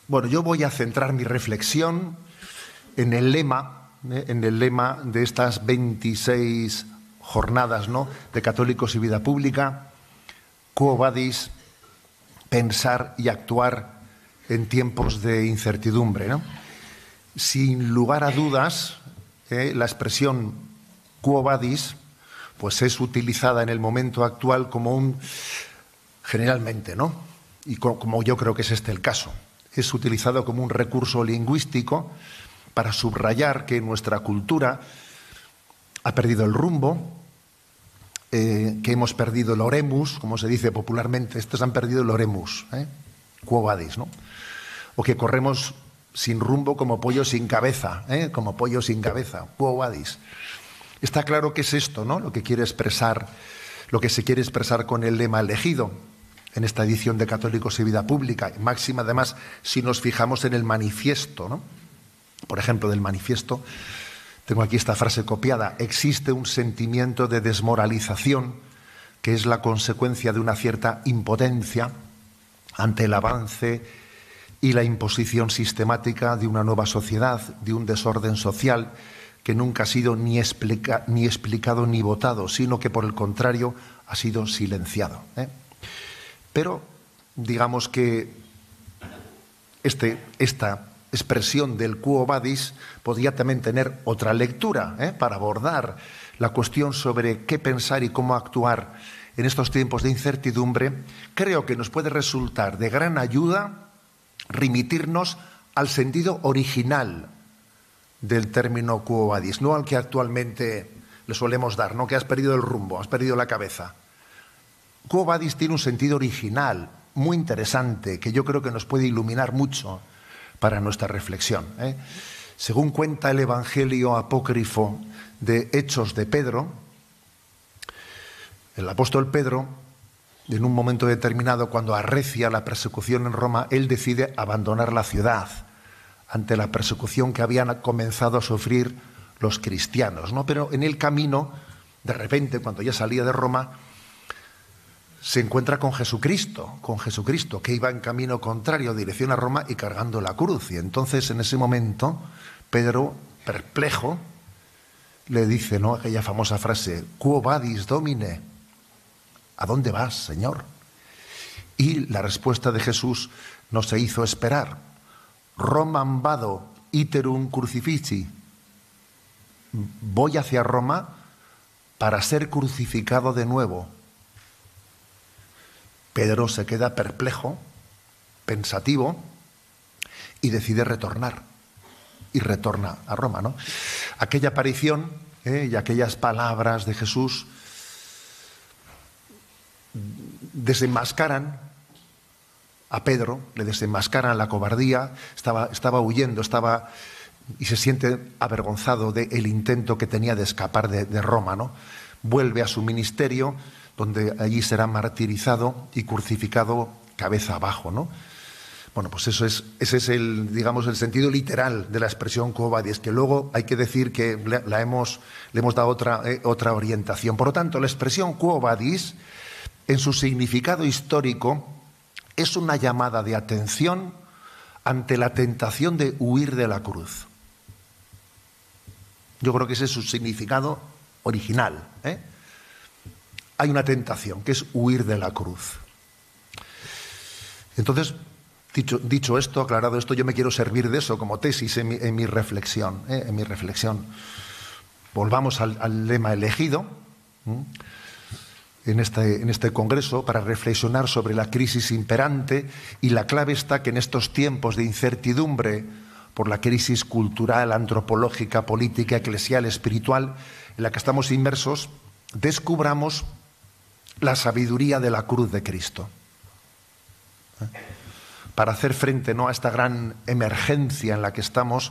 Bueno, yo voy a centrar mi reflexión en el lema de estas 26 jornadas, ¿no?, de Católicos y Vida Pública: Quo vadis, pensar y actuar en tiempos de incertidumbre, ¿no? Sin lugar a dudas, la expresión quo vadis pues es utilizada en el momento actual generalmente, ¿no?, y como yo creo que es este el caso, es utilizado como un recurso lingüístico para subrayar que nuestra cultura ha perdido el rumbo, que hemos perdido el oremus, como se dice popularmente. Estos han perdido el oremus, quo vadis, ¿no? O que corremos sin rumbo como pollo sin cabeza, como pollo sin cabeza, quo vadis. Está claro que es esto, ¿no?, lo que se quiere expresar con el lema elegido en esta edición de Católicos y Vida Pública. Máxima, además, si nos fijamos en el manifiesto, ¿no? Por ejemplo, del manifiesto, tengo aquí esta frase copiada: existe un sentimiento de desmoralización que es la consecuencia de una cierta impotencia ante el avance y la imposición sistemática de una nueva sociedad, de un desorden social que nunca ha sido ni explicado ni votado, sino que por el contrario ha sido silenciado. Pero digamos que esta expresión del quo vadis podría también tener otra lectura, para abordar la cuestión sobre qué pensar y cómo actuar en estos tiempos de incertidumbre. Creo que nos puede resultar de gran ayuda remitirnos al sentido original del término quo vadis, no al que actualmente le solemos dar, no que has perdido el rumbo, has perdido la cabeza. Quo vadis tiene un sentido original muy interesante que yo creo que nos puede iluminar mucho para nuestra reflexión. Según cuenta el Evangelio apócrifo de Hechos de Pedro, el apóstol Pedro, en un momento determinado, cuando arrecia la persecución en Roma, él decide abandonar la ciudad ante la persecución que habían comenzado a sufrir los cristianos, ¿no? Pero en el camino, de repente, cuando ya salía de Roma, se encuentra con Jesucristo, que iba en camino contrario, dirección a Roma y cargando la cruz. Y entonces, en ese momento, Pedro, perplejo, le dice, ¿no?, aquella famosa frase: Quo vadis, Domine? ¿A dónde vas, Señor? Y la respuesta de Jesús no se hizo esperar: Romam vado, iterum crucifixi. Voy hacia Roma para ser crucificado de nuevo. Pedro se queda perplejo, pensativo, y decide retornar. Y retorna a Roma, ¿no? Aquella aparición y aquellas palabras de Jesús desenmascaran a Pedro, le desenmascaran la cobardía. Estaba huyendo, y se siente avergonzado del intento que tenía de escapar de Roma, ¿no? Vuelve a su ministerio, donde allí será martirizado y crucificado cabeza abajo, ¿no? Bueno, pues ese es el sentido literal de la expresión quo vadis, que luego hay que decir que le hemos dado otra orientación. Por lo tanto, la expresión quo vadis, en su significado histórico, es una llamada de atención ante la tentación de huir de la cruz. Yo creo que ese es su significado original, Hay una tentación, que es huir de la cruz. Entonces, dicho esto, aclarado esto, yo me quiero servir de eso como tesis en mi reflexión. Volvamos al lema elegido en este congreso para reflexionar sobre la crisis imperante, y la clave está que en estos tiempos de incertidumbre por la crisis cultural, antropológica, política, eclesial, espiritual en la que estamos inmersos, descubramos la sabiduría de la cruz de Cristo. Para hacer frente, ¿no?, a esta gran emergencia en la que estamos.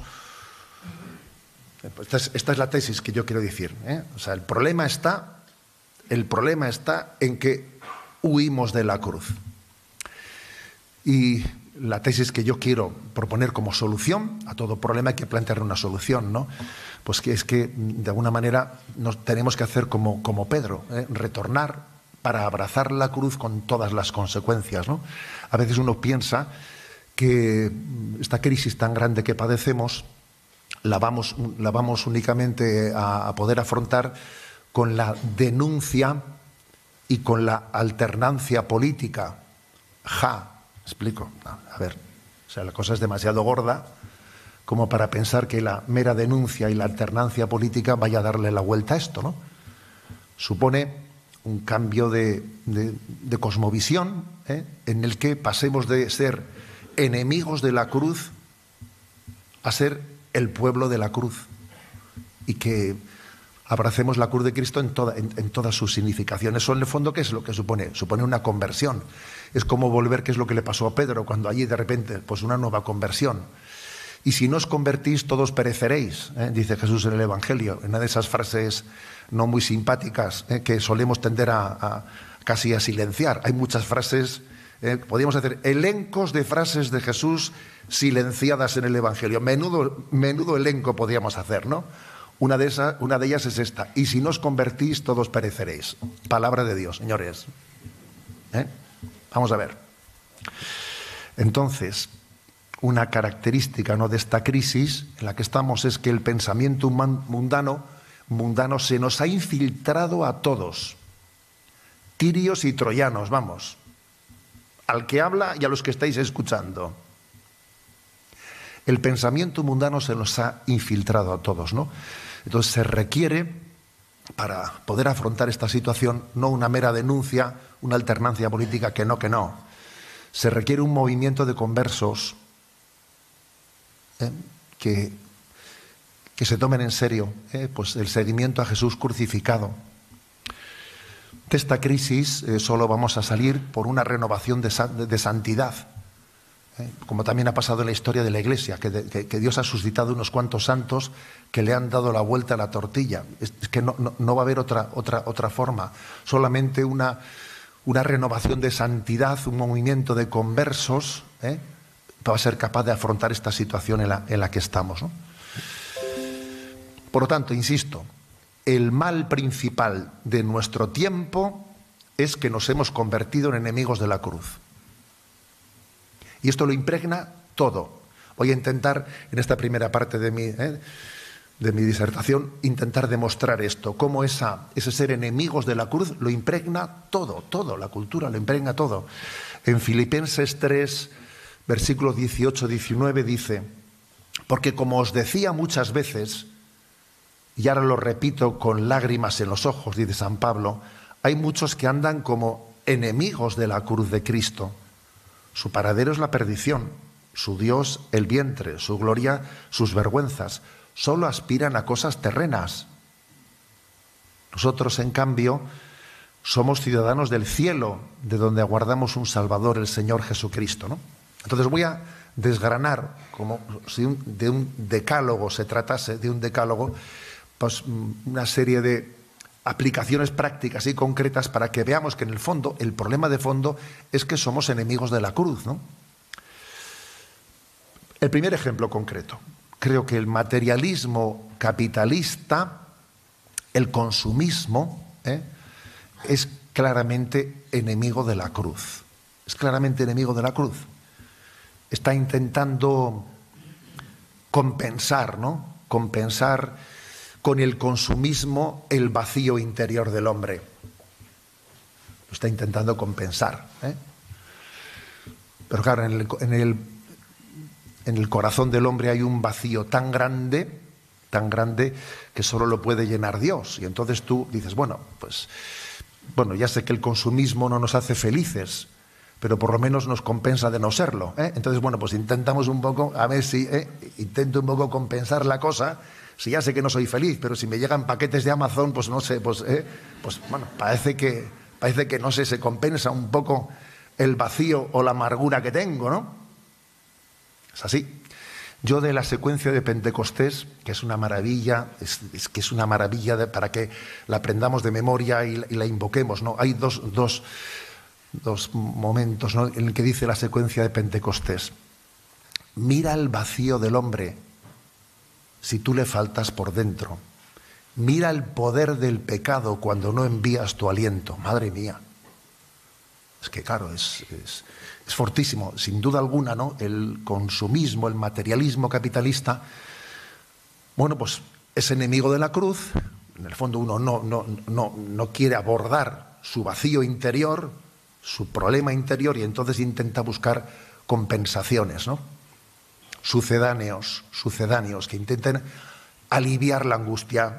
Esta es la tesis que yo quiero decir, O sea, el problema está en que huimos de la cruz. Y la tesis que yo quiero proponer como solución a todo problema, hay que plantear una solución, ¿no? Pues que es que, de alguna manera, nos tenemos que hacer como Pedro, retornar para abrazar la cruz con todas las consecuencias, ¿no? A veces uno piensa que esta crisis tan grande que padecemos la vamos únicamente a poder afrontar con la denuncia y con la alternancia política. Explico. A ver, o sea, la cosa es demasiado gorda como para pensar que la mera denuncia y la alternancia política vaya a darle la vuelta a esto, ¿no? Supone un cambio de cosmovisión, en el que pasemos de ser enemigos de la cruz a ser el pueblo de la cruz, y que abracemos la cruz de Cristo en toda su significación. Eso en el fondo, ¿qué es lo que supone? Supone una conversión. Es como volver, ¿qué es lo que le pasó a Pedro cuando allí de repente, pues una nueva conversión? Y si no os convertís, todos pereceréis, dice Jesús en el Evangelio, en una de esas frases no muy simpáticas que solemos tender casi a silenciar. Hay muchas frases, podríamos hacer elencos de frases de Jesús silenciadas en el Evangelio. Menudo elenco podríamos hacer, ¿no? Una de ellas es esta: y si no os convertís, todos pereceréis. Palabra de Dios, señores. Vamos a ver. Entonces, una característica, ¿no?, de esta crisis en la que estamos es que el pensamiento mundano se nos ha infiltrado a todos, tirios y troyanos, vamos, al que habla y a los que estáis escuchando. El pensamiento mundano se nos ha infiltrado a todos, ¿no? Entonces se requiere, para poder afrontar esta situación, no una mera denuncia, una alternancia política, que no. Se requiere un movimiento de conversos que se tomen en serio pues el seguimiento a Jesús crucificado. De esta crisis solo vamos a salir por una renovación de santidad, como también ha pasado en la historia de la Iglesia, que Dios ha suscitado unos cuantos santos que le han dado la vuelta a la tortilla. Es que no va a haber otra forma, solamente una renovación de santidad, un movimiento de conversos, va a ser capaz de afrontar esta situación en la que estamos, ¿no? Por lo tanto, insisto, el mal principal de nuestro tiempo es que nos hemos convertido en enemigos de la cruz. Y esto lo impregna todo. Voy a intentar, en esta primera parte de mi disertación, intentar demostrar esto, cómo ese ser enemigos de la cruz lo impregna todo, la cultura lo impregna todo. En Filipenses 3, versículos 18-19 dice: porque como os decía muchas veces, y ahora lo repito con lágrimas en los ojos, dice San Pablo, hay muchos que andan como enemigos de la cruz de Cristo. Su paradero es la perdición, su Dios el vientre, su gloria sus vergüenzas. Solo aspiran a cosas terrenas. Nosotros, en cambio, somos ciudadanos del cielo, de donde aguardamos un Salvador, el Señor Jesucristo, ¿no? Entonces voy a desgranar, como si de un decálogo se tratase, de un decálogo, pues una serie de aplicaciones prácticas y concretas para que veamos que en el fondo, el problema de fondo es que somos enemigos de la cruz, ¿no? El primer ejemplo concreto: creo que el materialismo capitalista, el consumismo, es claramente enemigo de la cruz. Es claramente enemigo de la cruz. Está intentando compensar, ¿no? Compensar con el consumismo el vacío interior del hombre. Lo está intentando compensar, Pero claro, en el corazón del hombre hay un vacío tan grande que solo lo puede llenar Dios. Y entonces tú dices, bueno, ya sé que el consumismo no nos hace felices, pero por lo menos nos compensa de no serlo, Entonces, pues intentamos un poco, a ver si intento un poco compensar la cosa. Si ya sé que no soy feliz, pero si me llegan paquetes de Amazon, pues no sé, parece que no sé, se compensa un poco el vacío o la amargura que tengo, ¿no? Es así. Yo, de la secuencia de Pentecostés, que es una maravilla, que es una maravilla para que la aprendamos de memoria y la invoquemos, ¿no? Hay dos momentos, ¿no?, en el que dice la secuencia de Pentecostés: mira el vacío del hombre si tú le faltas por dentro. Mira el poder del pecado cuando no envías tu aliento. Madre mía. Es que claro, es fortísimo, sin duda alguna, ¿no? El consumismo, el materialismo capitalista, bueno, pues es enemigo de la cruz. En el fondo uno no quiere abordar su vacío interior, su problema interior, y entonces intenta buscar compensaciones, ¿no? Sucedáneos que intenten aliviar la angustia.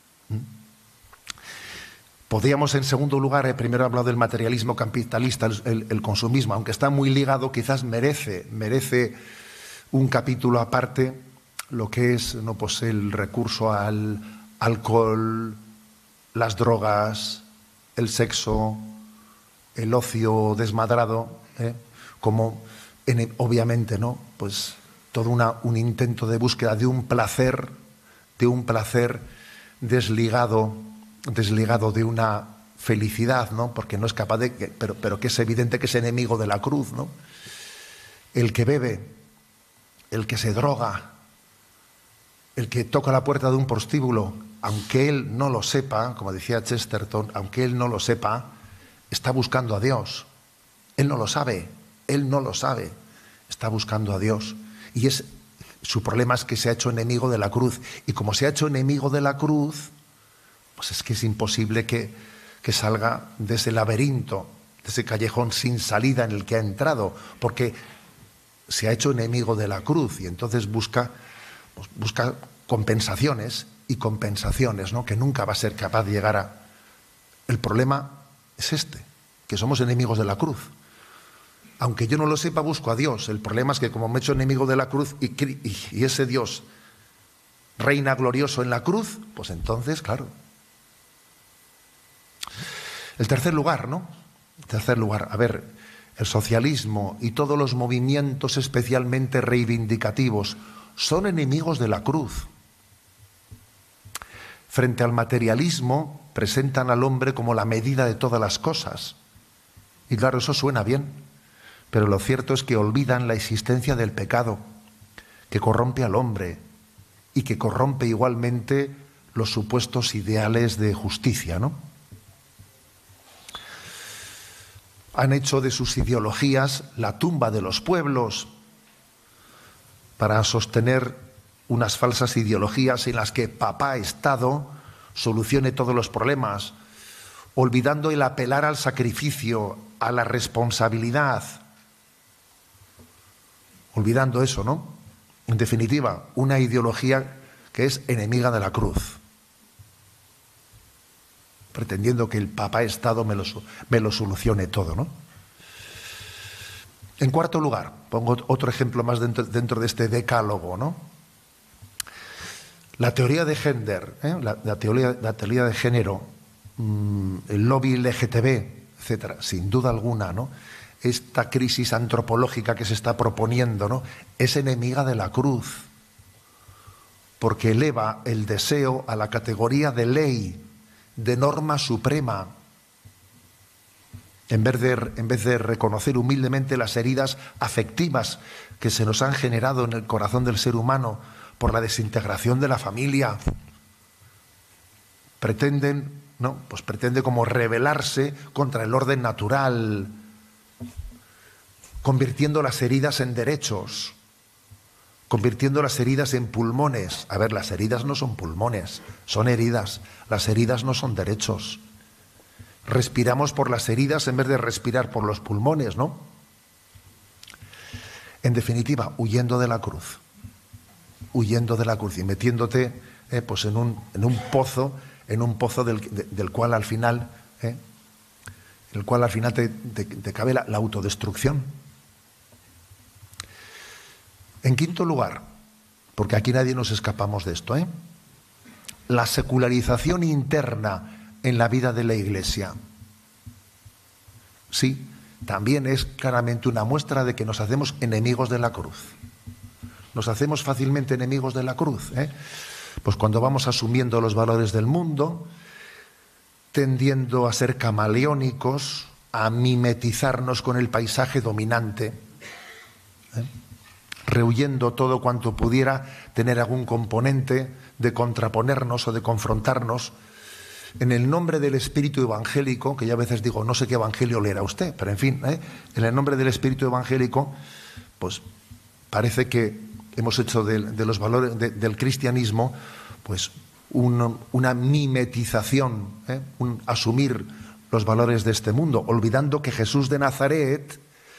Podríamos, en segundo lugar, primero he hablado del materialismo capitalista, el consumismo, aunque está muy ligado, quizás merece un capítulo aparte lo que es, ¿no?, pues el recurso al alcohol, las drogas, el sexo, el ocio desmadrado, como obviamente, ¿no?, pues todo un intento de búsqueda de un placer desligado de una felicidad, ¿no? Porque no es capaz pero que es evidente que es enemigo de la cruz, ¿no? El que bebe, el que se droga, el que toca la puerta de un prostíbulo, aunque él no lo sepa, como decía Chesterton, aunque él no lo sepa, está buscando a Dios. Él no lo sabe, está buscando a Dios. Y su problema es que se ha hecho enemigo de la cruz. Y como se ha hecho enemigo de la cruz, pues es que es imposible que salga de ese laberinto, de ese callejón sin salida en el que ha entrado, porque se ha hecho enemigo de la cruz y entonces busca compensaciones, ¿no?, que nunca va a ser capaz de llegar a. El problema es que somos enemigos de la cruz. Aunque yo no lo sepa, busco a Dios. El problema es que como me he hecho enemigo de la cruz y ese Dios reina glorioso en la cruz, pues entonces, claro. El tercer lugar, ¿no? A ver, el socialismo y todos los movimientos especialmente reivindicativos son enemigos de la cruz. Frente al materialismo, presentan al hombre como la medida de todas las cosas. Y claro, eso suena bien, pero lo cierto es que olvidan la existencia del pecado, que corrompe al hombre y que corrompe igualmente los supuestos ideales de justicia, ¿no? Han hecho de sus ideologías la tumba de los pueblos para sostener unas falsas ideologías en las que papá Estado solucione todos los problemas, olvidando el apelar al sacrificio, a la responsabilidad, olvidando eso, ¿no? En definitiva, una ideología que es enemiga de la cruz, pretendiendo que el papá Estado me lo solucione todo, ¿no? En cuarto lugar, pongo otro ejemplo más dentro de este decálogo, ¿no? La teoría de género, la teoría de género, el lobby LGTB, etcétera, sin duda alguna, ¿no?, esta crisis antropológica que se está proponiendo, ¿no?, es enemiga de la cruz, porque eleva el deseo a la categoría de ley, de norma suprema, en vez de reconocer humildemente las heridas afectivas que se nos han generado en el corazón del ser humano por la desintegración de la familia. Pretende como rebelarse contra el orden natural, convirtiendo las heridas en derechos, convirtiendo las heridas en pulmones. A ver, las heridas no son pulmones, son heridas. Las heridas no son derechos. Respiramos por las heridas en vez de respirar por los pulmones, ¿no? En definitiva, huyendo de la cruz y metiéndote pues en un pozo del cual al final te cabe la autodestrucción. En quinto lugar, porque aquí nadie nos escapamos de esto, la secularización interna en la vida de la Iglesia. Sí, también es claramente una muestra de que nos hacemos enemigos de la cruz. Nos hacemos fácilmente enemigos de la cruz, pues cuando vamos asumiendo los valores del mundo, tendiendo a ser camaleónicos, a mimetizarnos con el paisaje dominante, rehuyendo todo cuanto pudiera tener algún componente de contraponernos o de confrontarnos, en el nombre del espíritu evangélico, que ya a veces digo, no sé qué evangelio leerá usted, pero en fin, en el nombre del espíritu evangélico, pues parece que hemos hecho de los valores del cristianismo, pues una mimetización, un asumir los valores de este mundo, olvidando que Jesús de Nazaret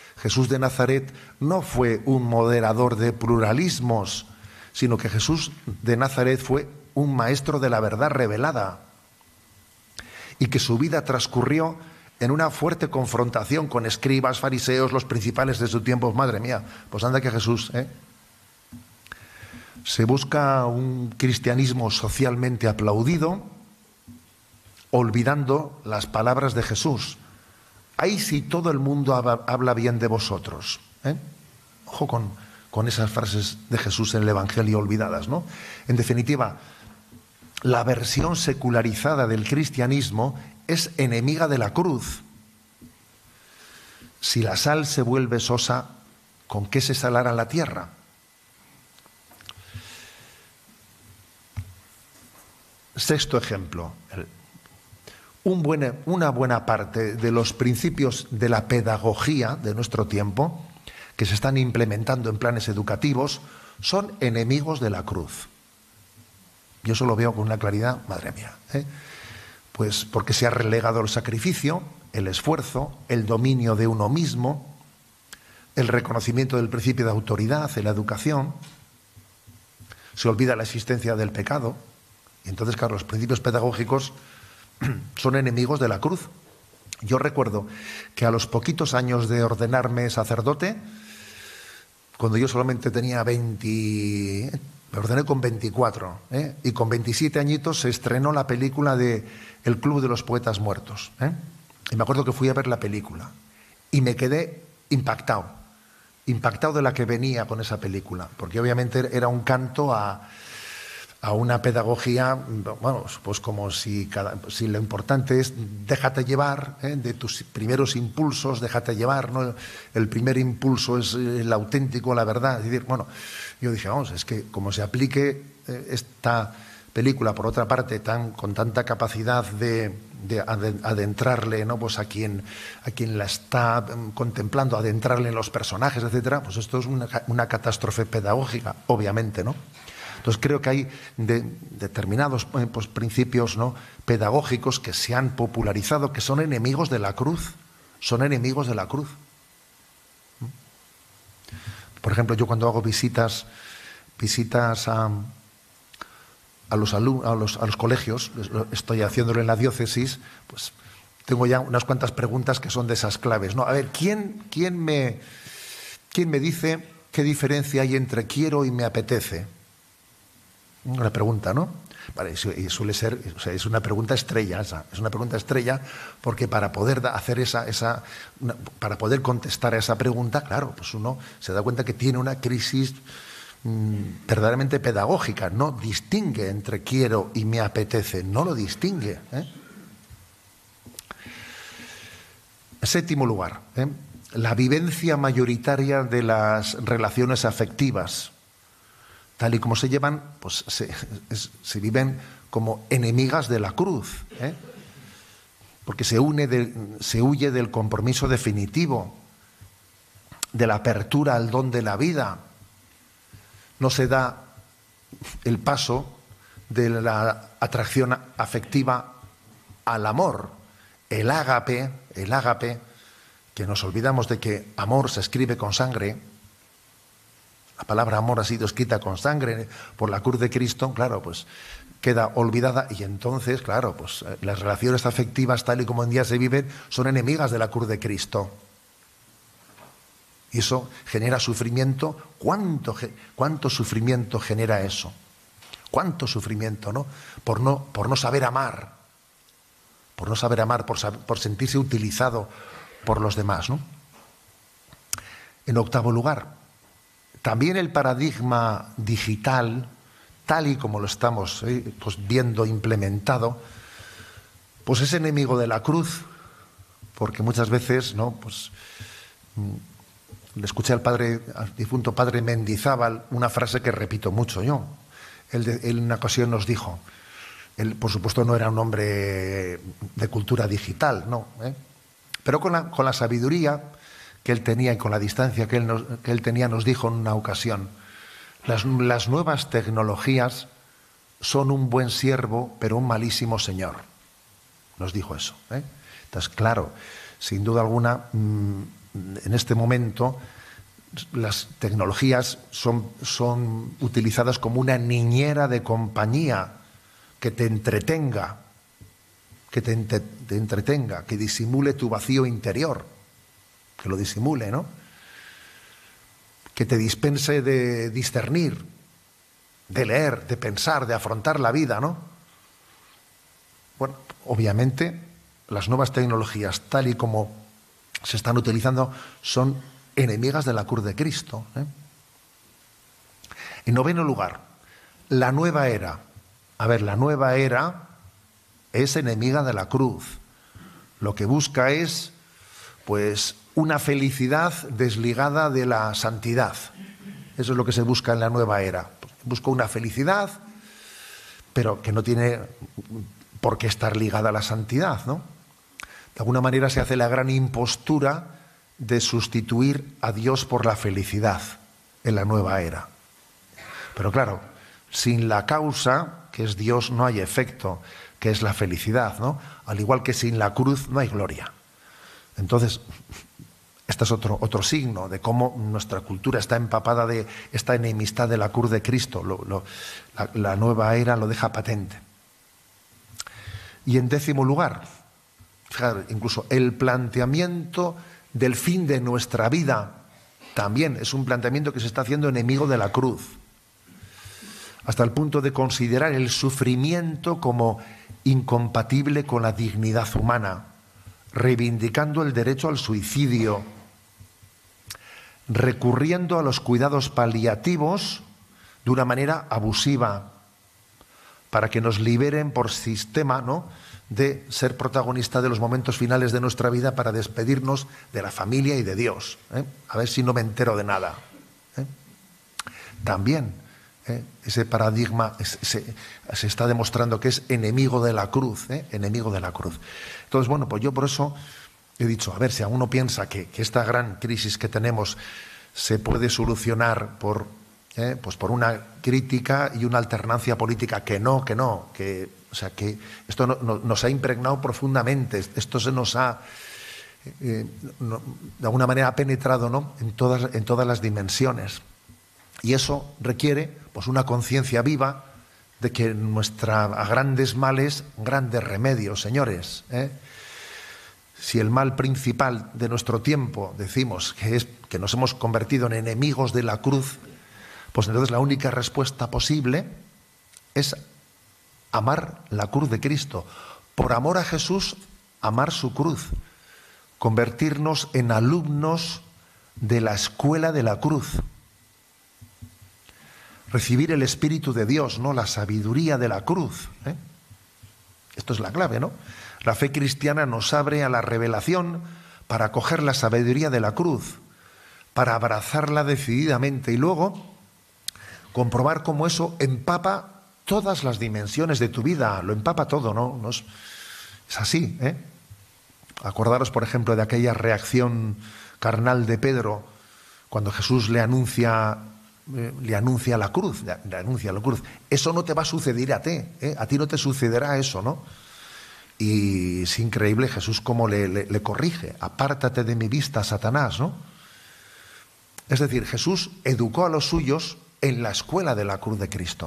no fue un moderador de pluralismos, sino que Jesús de Nazaret fue un maestro de la verdad revelada y que su vida transcurrió en una fuerte confrontación con escribas, fariseos, los principales de su tiempo. Madre mía, pues anda que Jesús, se busca un cristianismo socialmente aplaudido, olvidando las palabras de Jesús. Ahí sí todo el mundo habla bien de vosotros. Ojo con esas frases de Jesús en el Evangelio olvidadas, ¿no? En definitiva, la versión secularizada del cristianismo es enemiga de la cruz. Si la sal se vuelve sosa, ¿con qué se salará la tierra? Sexto ejemplo. Una buena parte de los principios de la pedagogía de nuestro tiempo, que se están implementando en planes educativos, son enemigos de la cruz. Yo eso lo veo con una claridad, madre mía, pues porque se ha relegado el sacrificio, el esfuerzo, el dominio de uno mismo, el reconocimiento del principio de autoridad en la educación, se olvida la existencia del pecado, y entonces, claro, los principios pedagógicos son enemigos de la cruz. Yo recuerdo que a los poquitos años de ordenarme sacerdote, cuando yo solamente tenía me ordené con 24, y con 27 añitos se estrenó la película de El Club de los Poetas Muertos. Y me acuerdo que fui a ver la película y me quedé impactado de la que venía con esa película, porque obviamente era un canto a una pedagogía, bueno, pues como si lo importante es déjate llevar, de tus primeros impulsos, déjate llevar, ¿no? El primer impulso es el auténtico, la verdad. Es decir, bueno, yo dije, vamos, es que como se aplique esta película, por otra parte, con tanta capacidad de adentrarle, ¿no? Pues a quien la está contemplando, adentrarle en los personajes, etcétera, pues esto es una catástrofe pedagógica, obviamente, ¿no? Entonces creo que hay determinados pues, principios, ¿no? pedagógicos que se han popularizado, que son enemigos de la cruz. Son enemigos de la cruz. Por ejemplo, yo cuando hago visitas a los colegios, estoy haciéndolo en la diócesis, pues tengo ya unas cuantas preguntas que son de esas claves, ¿no? A ver, ¿quién me dice qué diferencia hay entre quiero y me apetece? Una pregunta, ¿no? Vale, y suele ser, o sea, es una pregunta estrella esa, es una pregunta estrella porque para poder hacer para poder contestar a esa pregunta, claro, pues uno se da cuenta que tiene una crisis verdaderamente pedagógica, no distingue entre quiero y me apetece, no lo distingue. En séptimo lugar, la vivencia mayoritaria de las relaciones afectivas, tal y como se llevan, pues se viven como enemigas de la cruz, porque se huye del compromiso definitivo, de la apertura al don de la vida. No se da el paso de la atracción afectiva al amor, el ágape, que nos olvidamos de que amor se escribe con sangre. La palabra amor ha sido escrita con sangre por la cruz de Cristo, claro, pues queda olvidada y entonces, claro, pues las relaciones afectivas tal y como en día se viven son enemigas de la cruz de Cristo. Y eso genera sufrimiento. ¿Cuánto sufrimiento genera eso? ¿Cuánto sufrimiento, no? Por no saber amar. Por no saber amar, por sentirse utilizado por los demás, ¿no? En octavo lugar, también el paradigma digital, tal y como lo estamos pues viendo implementado, pues es enemigo de la cruz, porque muchas veces, ¿no? Pues le escuché al difunto padre Mendizábal una frase que repito mucho yo. Él en una ocasión nos dijo, Él, por supuesto, no era un hombre de cultura digital, no, ¿eh? Pero con la sabiduría que él tenía y con la distancia que él tenía, nos dijo en una ocasión: las nuevas tecnologías son un buen siervo, pero un malísimo señor. Nos dijo eso, ¿eh? Entonces, claro, sin duda alguna, en este momento las tecnologías son utilizadas como una niñera de compañía que te entretenga, que disimule tu vacío interior, que lo disimule, ¿no? Que te dispense de discernir, de leer, de pensar, de afrontar la vida, ¿no? Bueno, obviamente las nuevas tecnologías, tal y como se están utilizando, son enemigas de la cruz de Cristo, ¿eh? En noveno lugar, la nueva era. A ver, la nueva era es enemiga de la cruz. Lo que busca es, pues, una felicidad desligada de la santidad. Eso es lo que se busca en la nueva era. Busca una felicidad, pero que no tiene por qué estar ligada a la santidad, ¿no? De alguna manera se hace la gran impostura de sustituir a Dios por la felicidad en la nueva era. Pero claro, sin la causa, que es Dios, no hay efecto, que es la felicidad, ¿no? Al igual que sin la cruz no hay gloria. Entonces, este es otro signo de cómo nuestra cultura está empapada de esta enemistad de la cruz de Cristo. La nueva era lo deja patente. Y en décimo lugar, fijaros, incluso el planteamiento del fin de nuestra vida también es un planteamiento que se está haciendo enemigo de la cruz, hasta el punto de considerar el sufrimiento como incompatible con la dignidad humana, reivindicando el derecho al suicidio, recurriendo a los cuidados paliativos de una manera abusiva, para que nos liberen por sistema, ¿no?, de ser protagonista de los momentos finales de nuestra vida para despedirnos de la familia y de Dios, ¿eh? A ver si no me entero de nada, ¿eh? También ese paradigma se está demostrando que es enemigo de la cruz, ¿eh? Enemigo de la cruz. Entonces, bueno, pues yo por eso he dicho, a ver, si alguno piensa que esta gran crisis que tenemos se puede solucionar por una crítica y una alternancia política, que esto nos ha impregnado profundamente, esto se nos ha, de alguna manera, ha penetrado, ¿no?, en todas las dimensiones. Y eso requiere, pues, una conciencia viva de que a grandes males, grandes remedios, señores, ¿eh? Si el mal principal de nuestro tiempo decimos que es que nos hemos convertido en enemigos de la cruz, pues entonces la única respuesta posible es amar la cruz de Cristo. Por amor a Jesús, amar su cruz. Convertirnos en alumnos de la escuela de la cruz. Recibir el Espíritu de Dios, ¿no?, la sabiduría de la cruz, ¿eh? Esto es la clave, ¿no? La fe cristiana nos abre a la revelación para acoger la sabiduría de la cruz, para abrazarla decididamente y luego comprobar cómo eso empapa todas las dimensiones de tu vida, lo empapa todo, ¿no? Es así, ¿eh? Acordaros, por ejemplo, de aquella reacción carnal de Pedro cuando Jesús le anuncia la cruz, Eso no te va a suceder a ti, ¿eh? A ti no te sucederá eso, ¿no? Y es increíble Jesús cómo le corrige: apártate de mi vista, Satanás, ¿no? Es decir, Jesús educó a los suyos en la escuela de la cruz de Cristo.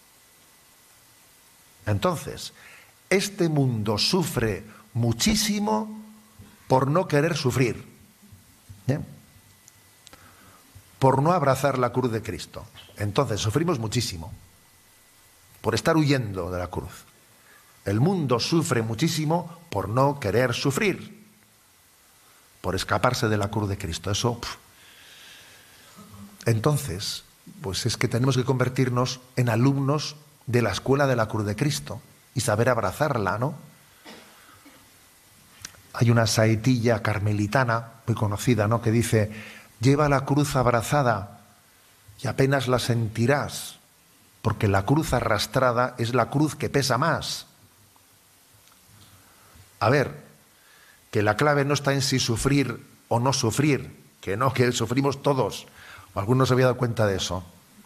Entonces, este mundo sufre muchísimo por no querer sufrir, ¿eh?, por no abrazar la cruz de Cristo. Entonces, sufrimos muchísimo por estar huyendo de la cruz. El mundo sufre muchísimo por no querer sufrir, por escaparse de la cruz de Cristo. Eso, entonces, pues es que tenemos que convertirnos en alumnos de la escuela de la cruz de Cristo y saber abrazarla, ¿no? Hay una saetilla carmelitana muy conocida, ¿no?, que dice: lleva la cruz abrazada y apenas la sentirás, porque la cruz arrastrada es la cruz que pesa más. A ver, que la clave no está en si sufrir o no sufrir, que no, que sufrimos todos. Algunos se habían dado cuenta de eso.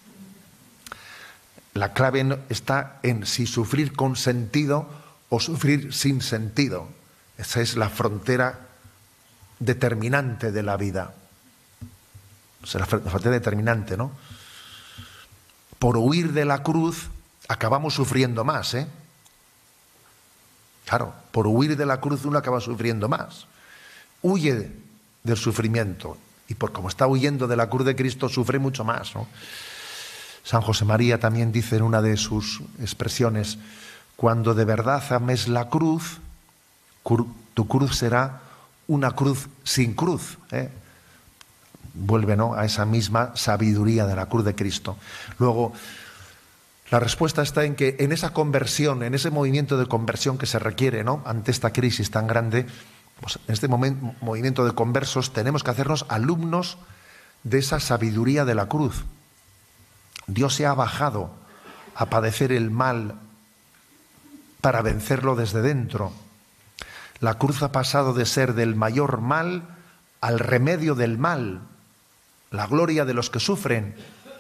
La clave está en si sufrir con sentido o sufrir sin sentido. Esa es la frontera determinante de la vida. O sea, la frontera determinante, ¿no? Por huir de la cruz acabamos sufriendo más, ¿eh? Claro, por huir de la cruz uno acaba sufriendo más. Huye del sufrimiento y por como está huyendo de la cruz de Cristo sufre mucho más, ¿no? San José María también dice en una de sus expresiones: cuando de verdad ames la cruz, tu cruz será una cruz sin cruz, ¿eh? Vuelve, ¿no?, a esa misma sabiduría de la cruz de Cristo. Luego, la respuesta está en que en esa conversión, en ese movimiento de conversión que se requiere, ¿no?, ante esta crisis tan grande, pues en este movimiento de conversos tenemos que hacernos alumnos de esa sabiduría de la cruz. Dios se ha bajado a padecer el mal para vencerlo desde dentro. La cruz ha pasado de ser del mayor mal al remedio del mal, la gloria de los que sufren.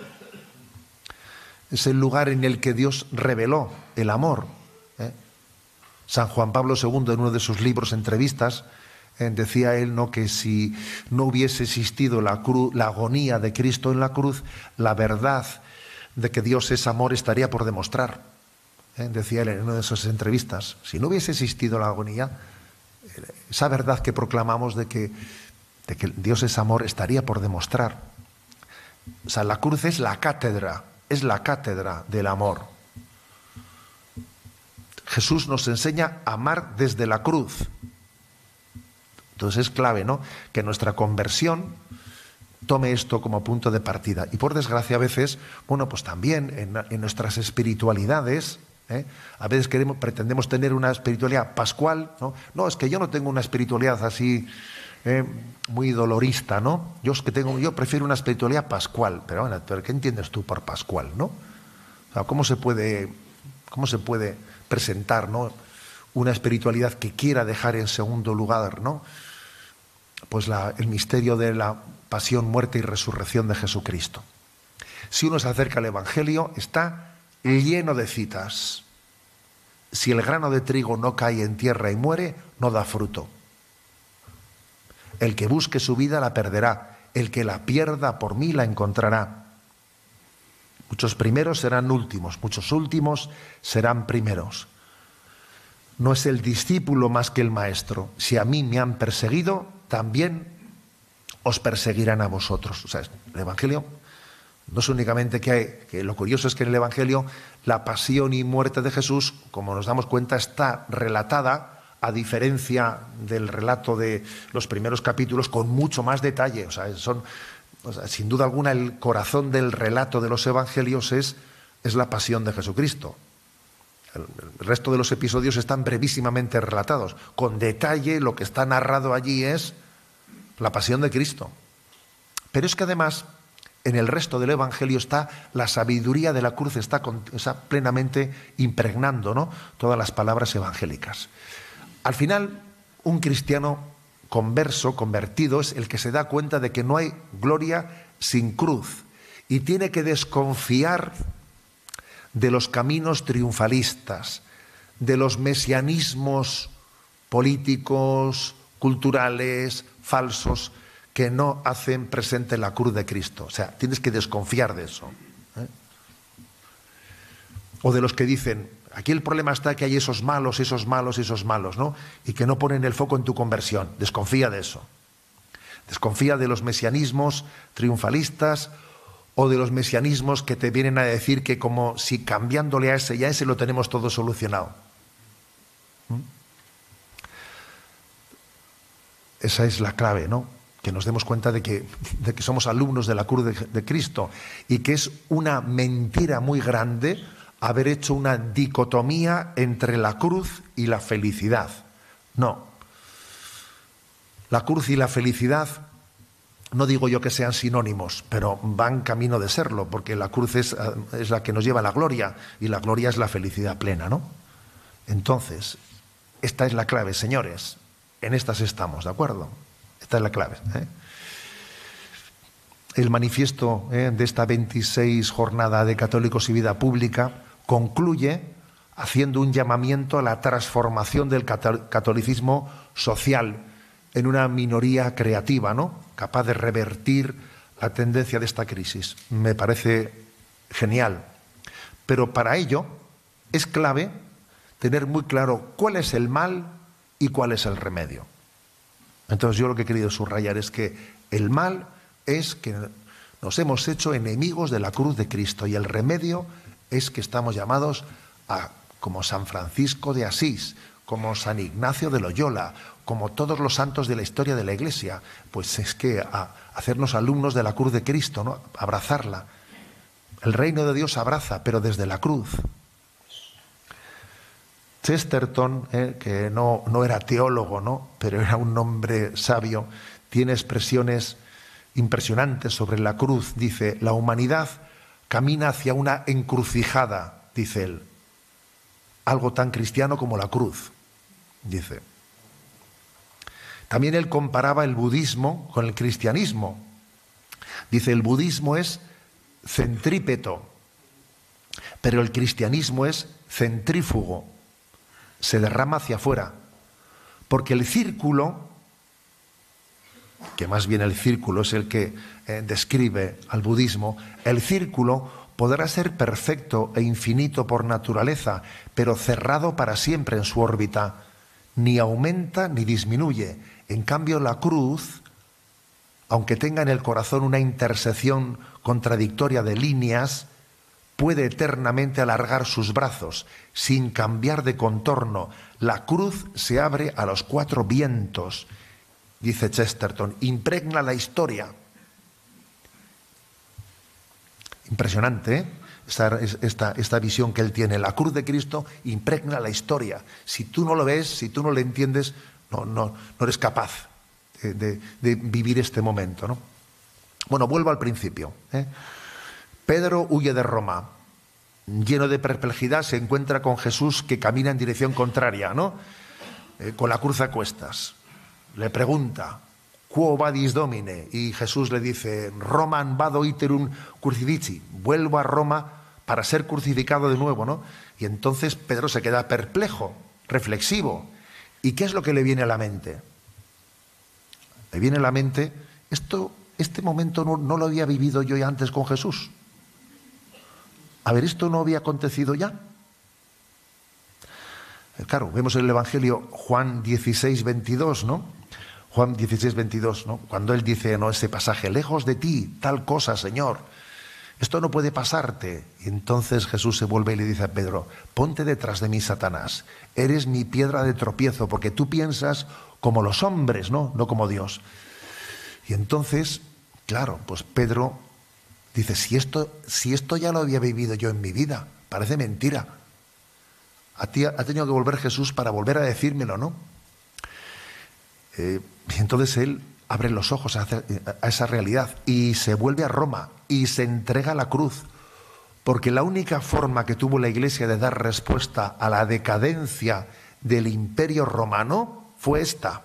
Es el lugar en el que Dios reveló el amor. San Juan Pablo II, en uno de sus libros, Entrevistas, decía él, ¿no?, que si no hubiese existido la agonía de Cristo en la cruz, la verdad de que Dios es amor estaría por demostrar. Decía él en una de esas entrevistas, si no hubiese existido la agonía, esa verdad que proclamamos de que Dios es amor estaría por demostrar. O sea, la cruz es la cátedra del amor. Jesús nos enseña a amar desde la cruz. Entonces es clave, ¿no?, que nuestra conversión tome esto como punto de partida. Y por desgracia a veces, bueno, pues también en nuestras espiritualidades, a veces pretendemos tener una espiritualidad pascual, ¿no? No, es que yo no tengo una espiritualidad así muy dolorista, ¿no? Yo prefiero una espiritualidad pascual. Pero bueno, ¿qué entiendes tú por pascual, no? O sea, ¿cómo se puede presentar, ¿no?, una espiritualidad que quiera dejar en segundo lugar, ¿no?, pues el misterio de la pasión, muerte y resurrección de Jesucristo? Si uno se acerca al Evangelio, está lleno de citas. Si el grano de trigo no cae en tierra y muere, no da fruto. El que busque su vida la perderá, el que la pierda por mí la encontrará. Muchos primeros serán últimos, muchos últimos serán primeros. No es el discípulo más que el maestro. Si a mí me han perseguido, también os perseguirán a vosotros. O sea, el Evangelio no es únicamente que lo curioso es que en el Evangelio la pasión y muerte de Jesús, como nos damos cuenta, está relatada, a diferencia del relato de los primeros capítulos, con mucho más detalle. O sea, sin duda alguna, el corazón del relato de los Evangelios es la pasión de Jesucristo. El resto de los episodios están brevísimamente relatados. Con detalle, lo que está narrado allí es la pasión de Cristo. Pero es que además, en el resto del Evangelio está la sabiduría de la cruz, está plenamente impregnando, ¿no?, todas las palabras evangélicas. Al final, un cristiano convertido, es el que se da cuenta de que no hay gloria sin cruz y tiene que desconfiar de los caminos triunfalistas, de los mesianismos políticos, culturales, falsos, que no hacen presente la cruz de Cristo. O sea, tienes que desconfiar de eso. O de los que dicen, aquí el problema está que hay esos malos, ¿no?, y que no ponen el foco en tu conversión. Desconfía de eso. Desconfía de los mesianismos triunfalistas o de los mesianismos que te vienen a decir que como si cambiándole a ese y a ese lo tenemos todo solucionado. Esa es la clave, ¿no?, que nos demos cuenta de que somos alumnos de la cruz de Cristo y que es una mentira muy grande haber hecho una dicotomía entre la cruz y la felicidad. No. La cruz y la felicidad no digo yo que sean sinónimos, pero van camino de serlo, porque la cruz es la que nos lleva a la gloria, y la gloria es la felicidad plena, ¿no? Entonces, esta es la clave, señores. En estas estamos, ¿de acuerdo? Esta es la clave, ¿eh? El manifiesto de esta 26 jornada de Católicos y Vida Pública concluye haciendo un llamamiento a la transformación del catolicismo social en una minoría creativa, ¿no? Capaz de revertir la tendencia de esta crisis. Me parece genial. Pero para ello es clave tener muy claro cuál es el mal y cuál es el remedio. Entonces yo lo que he querido subrayar es que el mal es que nos hemos hecho enemigos de la cruz de Cristo, y el remedio es que estamos llamados a, como San Francisco de Asís, como San Ignacio de Loyola, como todos los santos de la historia de la Iglesia, pues es que a hacernos alumnos de la cruz de Cristo, ¿no? Abrazarla. El reino de Dios abraza, pero desde la cruz. Chesterton, que no era teólogo, ¿no?, pero era un hombre sabio, tiene expresiones impresionantes sobre la cruz. Dice: la humanidad camina hacia una encrucijada, dice él, algo tan cristiano como la cruz, dice. También él comparaba el budismo con el cristianismo. Dice: el budismo es centrípeto, pero el cristianismo es centrífugo, se derrama hacia afuera, porque el círculo, que más bien el círculo es el que describe al budismo, el círculo podrá ser perfecto e infinito por naturaleza, pero cerrado para siempre en su órbita, ni aumenta ni disminuye. En cambio, la cruz, aunque tenga en el corazón una intersección contradictoria de líneas, puede eternamente alargar sus brazos, sin cambiar de contorno. La cruz se abre a los cuatro vientos, dice Chesterton, impregna la historia. Impresionante, ¿eh? Esta visión que él tiene. La cruz de Cristo impregna la historia. Si tú no lo ves, si tú no lo entiendes, no eres capaz de vivir este momento, ¿no? Bueno, vuelvo al principio, ¿eh? Pedro huye de Roma. Lleno de perplejidad se encuentra con Jesús, que camina en dirección contraria, ¿no? Con la cruz a cuestas. Le pregunta: «Quo vadis Domine?» Y Jesús le dice: «Roman vado iterum crucifici». Vuelvo a Roma para ser crucificado de nuevo, ¿no? Y entonces Pedro se queda perplejo, reflexivo. ¿Y qué es lo que le viene a la mente? Le viene a la mente: este momento no lo había vivido yo ya antes con Jesús. A ver, ¿esto no había acontecido ya? Claro, vemos en el Evangelio Juan 16, 22, ¿no? Juan 16, 22, ¿no? Cuando él dice, ¿no?, ese pasaje: «Lejos de ti tal cosa, Señor. Esto no puede pasarte». Y entonces Jesús se vuelve y le dice a Pedro: «Ponte detrás de mí, Satanás. Eres mi piedra de tropiezo, porque tú piensas como los hombres, no como Dios». Y entonces, claro, pues Pedro dice: si esto ya lo había vivido yo en mi vida, parece mentira. Ha tenido que volver Jesús para volver a decírmelo, ¿no? Y entonces él abre los ojos a esa realidad y se vuelve a Roma y se entrega a la cruz, porque la única forma que tuvo la Iglesia de dar respuesta a la decadencia del Imperio Romano fue esta.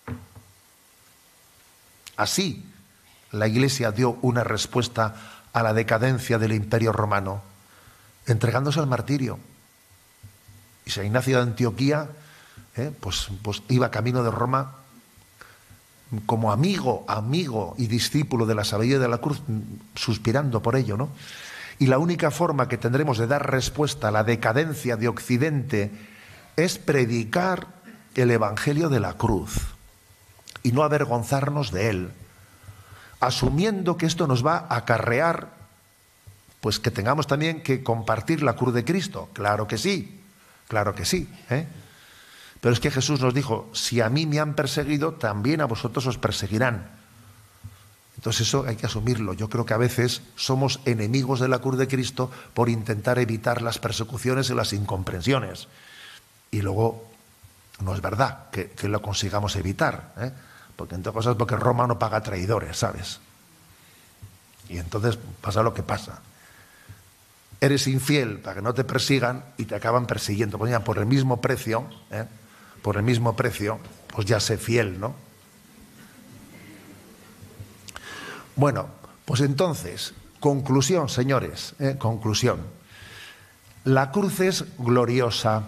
Así, la Iglesia dio una respuesta a la decadencia del Imperio Romano, entregándose al martirio. Y San Ignacio de Antioquía pues iba camino de Roma como amigo y discípulo de la sabiduría de la cruz, suspirando por ello, ¿no? Y la única forma que tendremos de dar respuesta a la decadencia de Occidente es predicar el Evangelio de la cruz y no avergonzarnos de él, asumiendo que esto nos va a acarrear, pues que tengamos también que compartir la cruz de Cristo. Claro que sí, ¿eh? Pero es que Jesús nos dijo: si a mí me han perseguido, también a vosotros os perseguirán. Entonces eso hay que asumirlo. Yo creo que a veces somos enemigos de la cruz de Cristo por intentar evitar las persecuciones y las incomprensiones. Y luego no es verdad que lo consigamos evitar, ¿eh? Porque entre cosas porque Roma no paga traidores, ¿sabes? Y entonces pasa lo que pasa. Eres infiel para que no te persigan y te acaban persiguiendo. Pues ya por el mismo precio, pues ya sé fiel, ¿no? Bueno, pues entonces, conclusión, señores, conclusión. La cruz es gloriosa,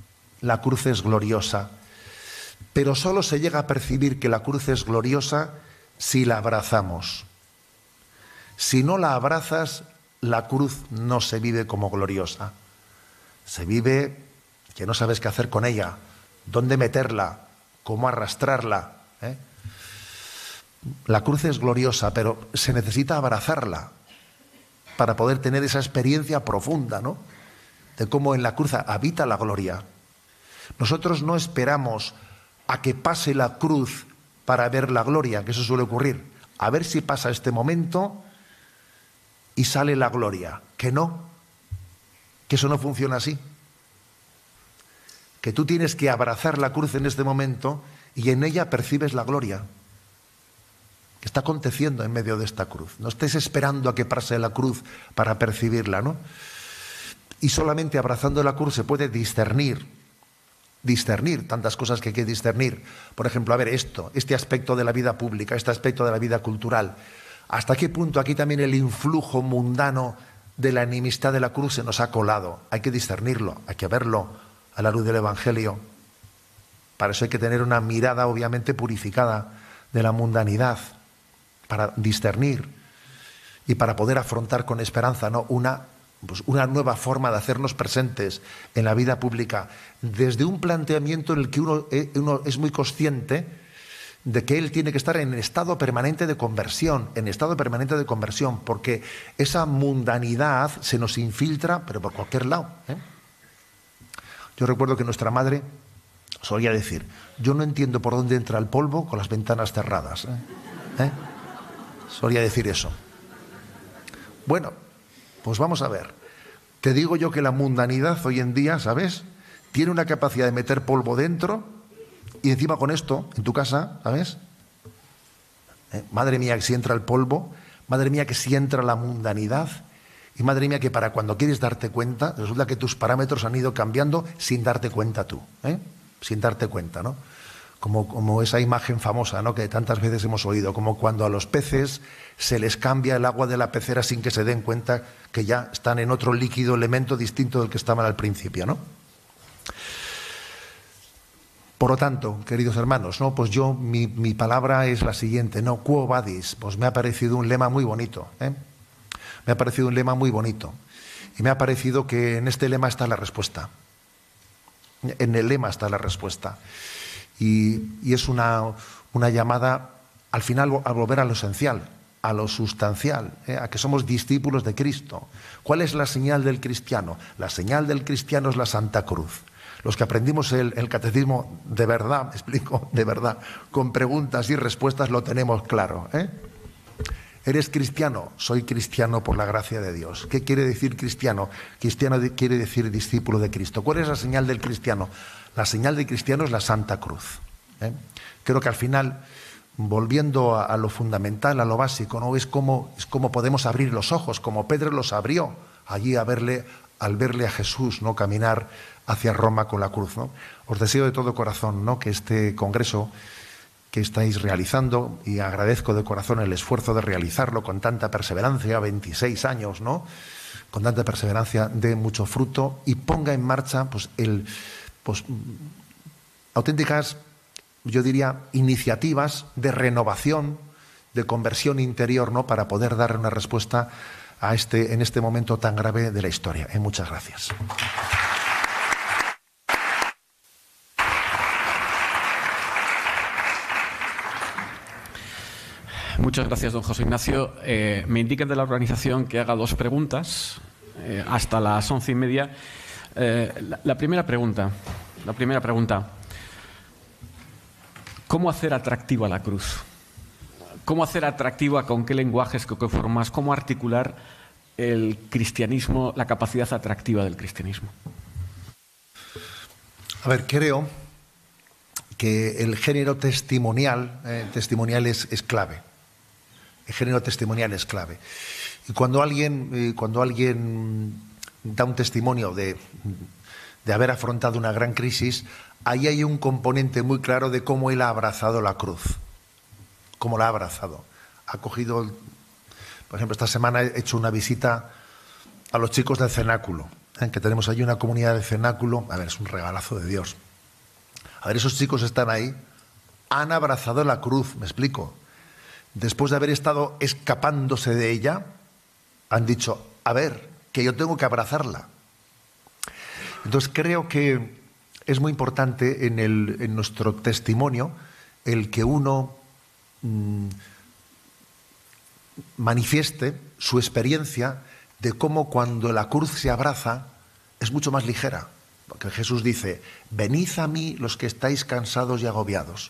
pero solo se llega a percibir que la cruz es gloriosa si la abrazamos. Si no la abrazas, la cruz no se vive como gloriosa. Se vive que no sabes qué hacer con ella, dónde meterla, cómo arrastrarla. La cruz es gloriosa, pero se necesita abrazarla para poder tener esa experiencia profunda, ¿no? De cómo en la cruz habita la gloria. Nosotros no esperamos a que pase la cruz para ver la gloria, que eso suele ocurrir. A ver si pasa este momento y sale la gloria. Que no, que eso no funciona así. Que tú tienes que abrazar la cruz en este momento y en ella percibes la gloria que está aconteciendo en medio de esta cruz. No estés esperando a que pase la cruz para percibirla, ¿no? Y solamente abrazando la cruz se puede discernir tantas cosas que hay que discernir. Por ejemplo, a ver, este aspecto de la vida pública, este aspecto de la vida cultural. ¿Hasta qué punto aquí también el influjo mundano de la enemistad de la cruz se nos ha colado? Hay que discernirlo, hay que verlo a la luz del Evangelio. Para eso hay que tener una mirada obviamente purificada de la mundanidad, para discernir y para poder afrontar con esperanza, ¿no?, una nueva forma de hacernos presentes en la vida pública, desde un planteamiento en el que uno es muy consciente de que él tiene que estar en estado permanente de conversión, porque esa mundanidad se nos infiltra, pero por cualquier lado. Yo recuerdo que nuestra madre solía decir: yo no entiendo por dónde entra el polvo con las ventanas cerradas. Solía decir eso. Bueno, pues vamos a ver. Te digo yo que la mundanidad hoy en día, ¿sabes?, tiene una capacidad de meter polvo dentro y encima con esto, en tu casa, ¿sabes? Madre mía, que si entra el polvo, madre mía, que si entra la mundanidad, y madre mía, que para cuando quieres darte cuenta, resulta que tus parámetros han ido cambiando sin darte cuenta tú, sin darte cuenta, ¿no? Como esa imagen famosa, ¿no?, que tantas veces hemos oído, como cuando a los peces se les cambia el agua de la pecera sin que se den cuenta que ya están en otro líquido, elemento distinto del que estaban al principio, ¿no? Por lo tanto, queridos hermanos, ¿no?, pues mi palabra es la siguiente, ¿no? Quo vadis, pues me ha parecido un lema muy bonito, Me ha parecido un lema muy bonito. Y me ha parecido que en este lema está la respuesta. En el lema está la respuesta. Y es una llamada, al final, a volver a lo esencial, a lo sustancial, a que somos discípulos de Cristo. ¿Cuál es la señal del cristiano? La señal del cristiano es la Santa Cruz. Los que aprendimos el catecismo de verdad, me explico, de verdad, con preguntas y respuestas lo tenemos claro. ¿Eres cristiano? Soy cristiano por la gracia de Dios. ¿Qué quiere decir cristiano? Cristiano quiere decir discípulo de Cristo. ¿Cuál es la señal del cristiano? La señal del cristiano es la Santa Cruz. Creo que al final, volviendo a lo fundamental, a lo básico, ¿no?, es como podemos abrir los ojos, como Pedro los abrió allí al verle a Jesús, ¿no?, caminar hacia Roma con la cruz, ¿no? Os deseo de todo corazón, ¿no?, que este congreso que estáis realizando, y agradezco de corazón el esfuerzo de realizarlo con tanta perseverancia, 26 años, ¿no?, con tanta perseverancia, dé mucho fruto y ponga en marcha auténticas, yo diría, iniciativas de renovación, de conversión interior, ¿no?, para poder dar una respuesta en este momento tan grave de la historia. Muchas gracias. Muchas gracias, don José Ignacio. Me indican de la organización que haga 2 preguntas hasta las 11:30. La primera pregunta. ¿Cómo hacer atractiva la cruz? ¿Cómo hacer atractiva, con qué lenguajes, con qué formas, cómo articular el cristianismo, la capacidad atractiva del cristianismo? A ver, creo que el género testimonial, es clave. El género testimonial es clave. Y cuando alguien da un testimonio de haber afrontado una gran crisis, ahí hay un componente muy claro de cómo él ha abrazado la cruz. Cómo la ha abrazado. Ha cogido, por ejemplo, esta semana he hecho una visita a los chicos del cenáculo, que tenemos ahí una comunidad de cenáculo. A ver, es un regalazo de Dios. A ver, esos chicos están ahí, han abrazado la cruz, me explico. Después de haber estado escapándose de ella, han dicho, a ver, que yo tengo que abrazarla. Entonces creo que es muy importante en nuestro testimonio el que uno manifieste su experiencia de cómo cuando la cruz se abraza es mucho más ligera. Porque Jesús dice, venid a mí los que estáis cansados y agobiados.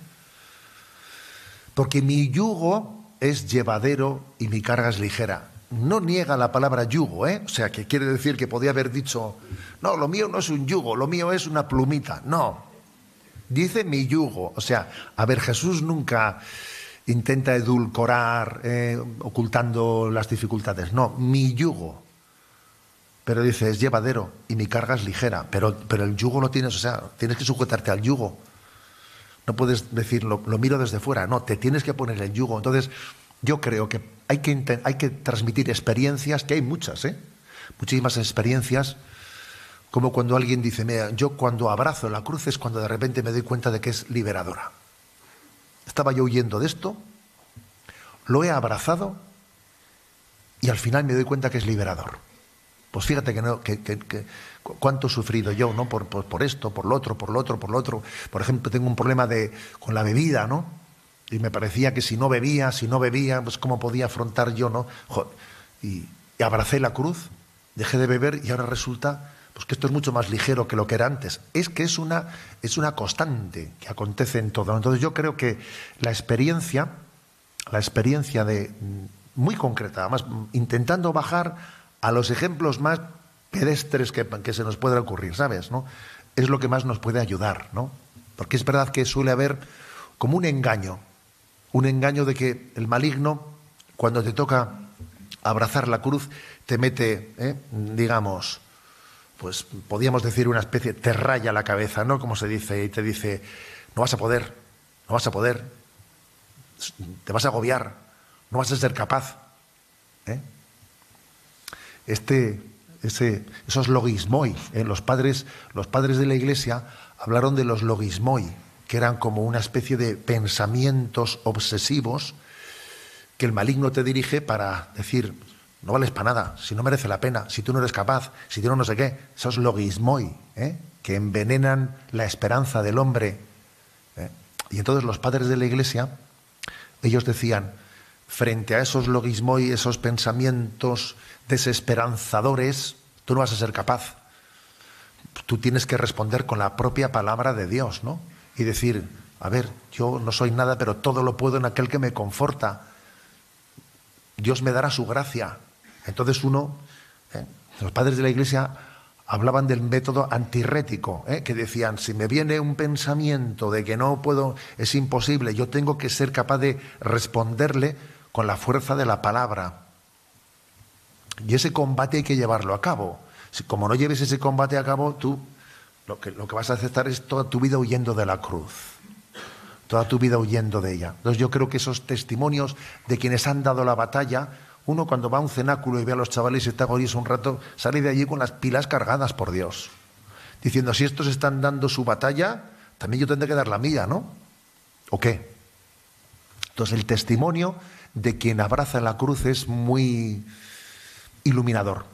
Porque mi yugo es llevadero y mi carga es ligera. No niega la palabra yugo, o sea, que quiere decir que podía haber dicho, no, lo mío no es un yugo, lo mío es una plumita. No, dice mi yugo. O sea, a ver, Jesús nunca intenta edulcorar, ocultando las dificultades. No, mi yugo. Pero dice, es llevadero y mi carga es ligera. Pero el yugo lo tienes, o sea, tienes que sujetarte al yugo. No puedes decir, lo miro desde fuera. No, te tienes que poner el yugo. Entonces, yo creo que hay que transmitir experiencias, que hay muchas, muchísimas experiencias, como cuando alguien dice, mira, yo cuando abrazo la cruz es cuando de repente me doy cuenta de que es liberadora. Estaba yo huyendo de esto, lo he abrazado y al final me doy cuenta que es liberador. Pues fíjate que cuánto he sufrido yo, ¿no? Por esto, por lo otro. Por ejemplo, tengo un problema con la bebida, ¿no? Y me parecía que si no bebía, pues cómo podía afrontar yo, ¿no? Y abracé la cruz, dejé de beber y ahora resulta pues que esto es mucho más ligero que lo que era antes. Es que es una constante que acontece en todo. Entonces yo creo que la experiencia muy concreta, además intentando bajar a los ejemplos más pedestres que se nos pueda ocurrir, ¿sabes? ¿No? Es lo que más nos puede ayudar, ¿no? Porque es verdad que suele haber como un engaño de que el maligno, cuando te toca abrazar la cruz, te mete, digamos, pues podríamos decir una especie, te raya la cabeza, ¿no? Como se dice, y te dice, no vas a poder, te vas a agobiar, no vas a ser capaz, esos logismoi, los padres de la Iglesia hablaron de los logismoi, que eran como una especie de pensamientos obsesivos que el maligno te dirige para decir, no vales para nada, si no merece la pena, si tú no eres capaz, si tú no sé qué. Esos logismoi, que envenenan la esperanza del hombre. Y entonces los padres de la Iglesia, ellos decían, frente a esos logismoi, esos pensamientos desesperanzadores, tú no vas a ser capaz. Tú tienes que responder con la propia palabra de Dios, ¿no? Y decir, a ver, yo no soy nada, pero todo lo puedo en aquel que me conforta. Dios me dará su gracia. Entonces los padres de la Iglesia hablaban del método antirrético, que decían, si me viene un pensamiento de que no puedo, es imposible, yo tengo que ser capaz de responderle con la fuerza de la palabra. Y ese combate hay que llevarlo a cabo. Como no lleves ese combate a cabo, tú lo que vas a aceptar es toda tu vida huyendo de la cruz. Toda tu vida huyendo de ella. Entonces yo creo que esos testimonios de quienes han dado la batalla, uno cuando va a un cenáculo y ve a los chavales y está agonizando un rato, sale de allí con las pilas cargadas por Dios. Diciendo, si estos están dando su batalla, también yo tendré que dar la mía, ¿no? ¿O qué? Entonces el testimonio de quien abraza la cruz es muy iluminador.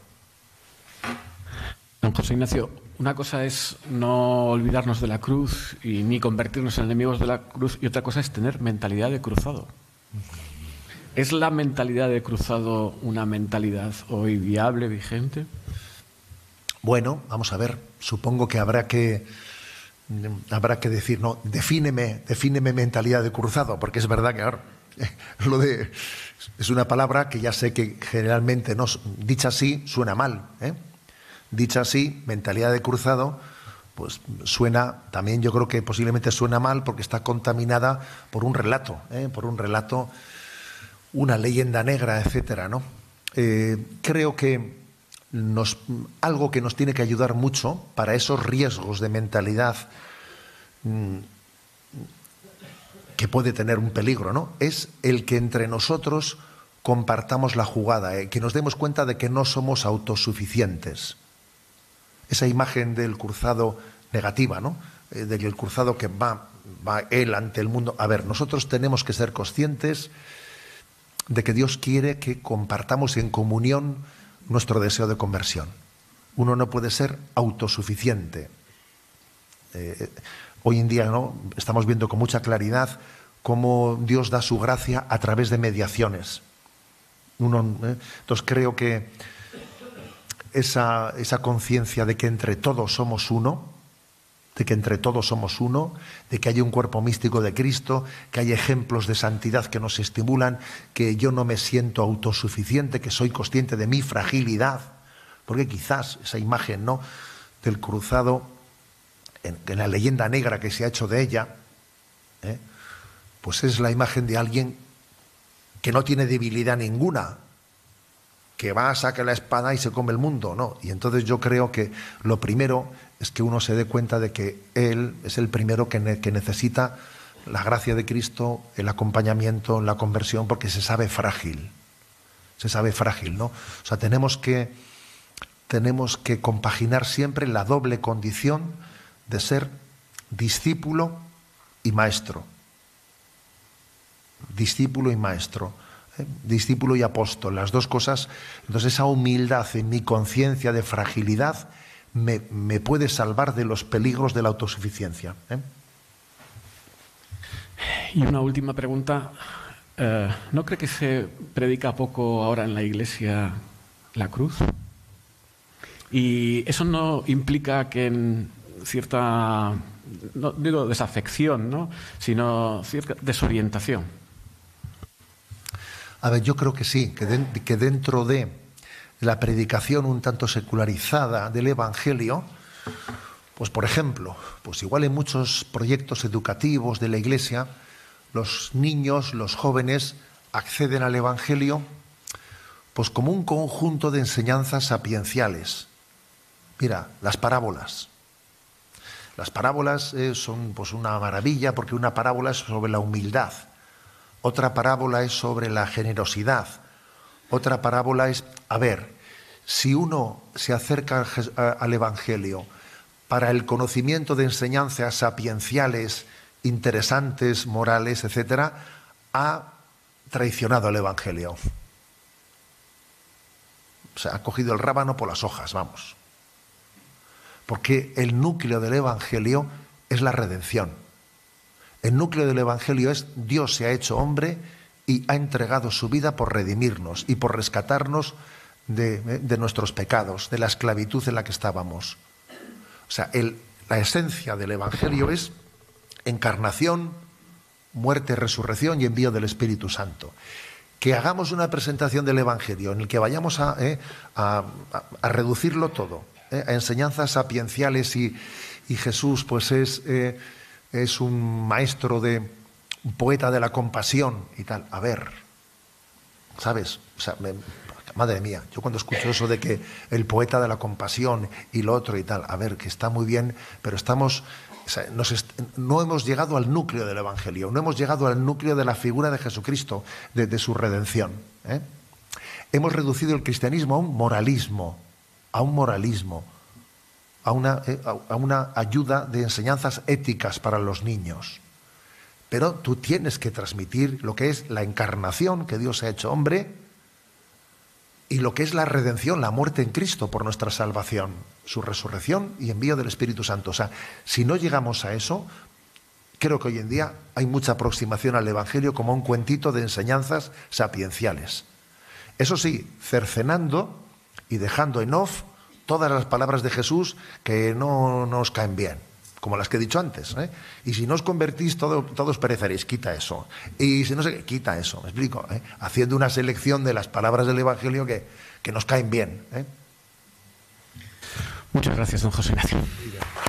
Don José Ignacio, una cosa es no olvidarnos de la cruz y ni convertirnos en enemigos de la cruz, y otra cosa es tener mentalidad de cruzado. ¿Es la mentalidad de cruzado una mentalidad hoy viable, vigente? Bueno, vamos a ver, supongo que habrá que decir, no, defíneme mentalidad de cruzado, porque es verdad que ahora es una palabra que ya sé que generalmente dicha así suena mal, Dicha así, mentalidad de cruzado, pues suena, también yo creo que posiblemente suena mal porque está contaminada por un relato, una leyenda negra, etcétera, ¿no? Creo que algo que nos tiene que ayudar mucho para esos riesgos de mentalidad que puede tener un peligro, ¿no? Es el que entre nosotros compartamos la jugada, que nos demos cuenta de que no somos autosuficientes. Esa imagen del cruzado negativa, ¿no? Del cruzado que va él ante el mundo. A ver, nosotros tenemos que ser conscientes de que Dios quiere que compartamos en comunión nuestro deseo de conversión. Uno no puede ser autosuficiente. Hoy en día, ¿no?, estamos viendo con mucha claridad cómo Dios da su gracia a través de mediaciones. Entonces creo que esa conciencia de que entre todos somos uno, de que hay un cuerpo místico de Cristo, que hay ejemplos de santidad que nos estimulan, que yo no me siento autosuficiente, que soy consciente de mi fragilidad, porque quizás esa imagen, ¿no?, del cruzado, en la leyenda negra que se ha hecho de ella, pues es la imagen de alguien que no tiene debilidad ninguna, que va, saca la espada y se come el mundo, ¿no? Y entonces yo creo que lo primero es que uno se dé cuenta de que él es el primero que necesita la gracia de Cristo, el acompañamiento, la conversión, porque se sabe frágil, ¿no? O sea, tenemos que compaginar siempre la doble condición de ser discípulo y maestro. Discípulo y apóstol, las dos cosas. Entonces esa humildad en mi conciencia de fragilidad me puede salvar de los peligros de la autosuficiencia. Y una última pregunta. ¿No cree que se predica poco ahora en la Iglesia la cruz? Y eso no implica que en cierta, no digo desafección, ¿no?, sino cierta desorientación. A ver, yo creo que sí, que dentro de la predicación un tanto secularizada del Evangelio, pues por ejemplo, pues igual en muchos proyectos educativos de la Iglesia, los niños, los jóvenes acceden al Evangelio pues como un conjunto de enseñanzas sapienciales. Mira, las parábolas. Las parábolas son pues una maravilla, porque una parábola es sobre la humildad. Otra parábola es sobre la generosidad. Otra parábola es, a ver, si uno se acerca al Evangelio para el conocimiento de enseñanzas sapienciales, interesantes, morales, etcétera, ha traicionado el Evangelio. O sea, ha cogido el rábano por las hojas, vamos. Porque el núcleo del Evangelio es la redención. El núcleo del Evangelio es Dios se ha hecho hombre y ha entregado su vida por redimirnos y por rescatarnos de nuestros pecados, de la esclavitud en la que estábamos. O sea, la esencia del Evangelio es encarnación, muerte, resurrección y envío del Espíritu Santo. Que hagamos una presentación del Evangelio en el que vayamos a reducirlo todo, a enseñanzas sapienciales y Jesús pues es un maestro un poeta de la compasión y tal. A ver, ¿sabes? O sea, madre mía, yo cuando escucho eso de que el poeta de la compasión y lo otro y tal, a ver, que está muy bien, pero no hemos llegado al núcleo del Evangelio, no hemos llegado al núcleo de la figura de Jesucristo, de su redención. Hemos reducido el cristianismo a un moralismo, a una ayuda de enseñanzas éticas para los niños. Pero tú tienes que transmitir lo que es la encarnación, que Dios se ha hecho hombre, y lo que es la redención, la muerte en Cristo por nuestra salvación, su resurrección y envío del Espíritu Santo. O sea, si no llegamos a eso, creo que hoy en día hay mucha aproximación al Evangelio como un cuentito de enseñanzas sapienciales. Eso sí, cercenando y dejando en off todas las palabras de Jesús que no nos caen bien, como las que he dicho antes. Y si no os convertís, todos pereceréis, quita eso. Y si no se quita eso, me explico. Haciendo una selección de las palabras del Evangelio que nos caen bien. Muchas gracias, don José Ignacio.